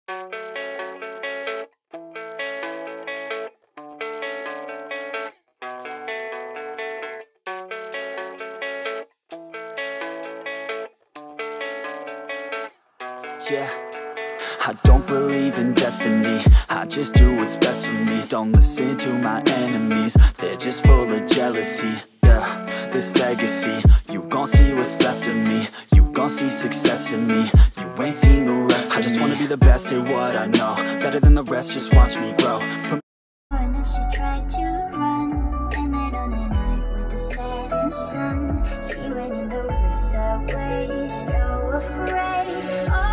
Yeah, I don't believe in destiny, I just do what's best for me. Don't listen to my enemies, they're just full of jealousy. Yeah, this legacy, you gon' see what's left of me. You gon' see success in me, you ain't seen the rest of me. I just wanna be the best at what I know, better than the rest, just watch me grow. And then she tried to run, and then on the night with the setting sun, she went in the woods away, so afraid. Oh,